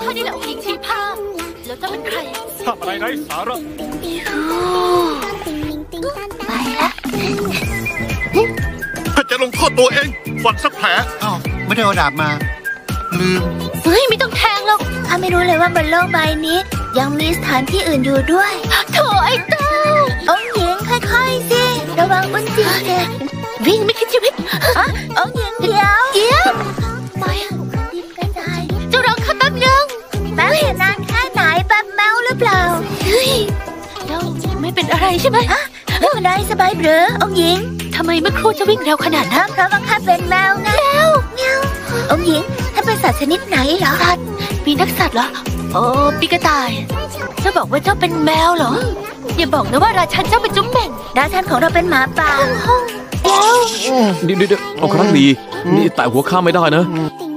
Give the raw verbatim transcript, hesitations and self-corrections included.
านี่แหละองค์หญิงชีพาแล้วเจ้าเป็นใครทำอะไรไร้สาระไปละถ้าจะลงโทษตัวเองฟันสักแผลอ้าวไม่ได้เอาดาบมาลืมเฮ้ยไม่ต้องแทงหรอกข้าไม่รู้เลยว่าบนโลกใบนี้ยังมีสถานที่อื่นอยู่ด้วยโถไอ้เต้าองค์หญิงค่อยๆสิระวังอุ้นจีเด็วิ่งไม่คิดชีวิตอะองค์หญิงเดี๋ยวเดี๋ยวไม่เจ้ารอข้าแป๊บนึงแป๊บเห็นนานแค่ไหนแบบเมาหรือเปล่าเฮ้ยเจ้าไม่เป็นอะไรใช่ไหมไม่เป็นไรสบายเบรอองค์หญิงทำไมเมื่อครู่จะวิ่งเร็วขนาดนั้นเพราะว่าข้าเป็นแมวไงแล้วเงาองค์หญิงท่านเป็นสัตว์ชนิดไหนเหรอสัตว์มีนักสัตว์เหรอโอ้ปีกระต่ายเจ้าบอกว่าเจ้าเป็นแมวเหรออย่าบอกนะว่าราชันเจ้าเป็นจุ๊บแม่งราชันของเราเป็นหมาป่าเดี๋ยวเดี๋ยวเอาครั้งดีนี่แต่หัวข้าไม่ได้นะ